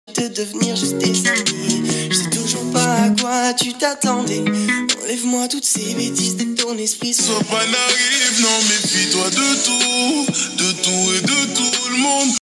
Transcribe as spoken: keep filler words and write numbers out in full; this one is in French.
de devenir juste tes amis. Je sais toujours pas à quoi tu t'attendais. Enlève-moi toutes ces bêtises de ton esprit. Sois pas naïf, non, méfie-toi de tout, de tout et de tout le monde.